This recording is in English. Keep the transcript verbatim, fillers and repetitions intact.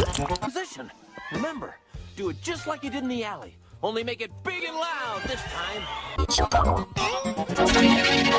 Position. Remember, do it just like you did in the alley. Only make it big and loud this time.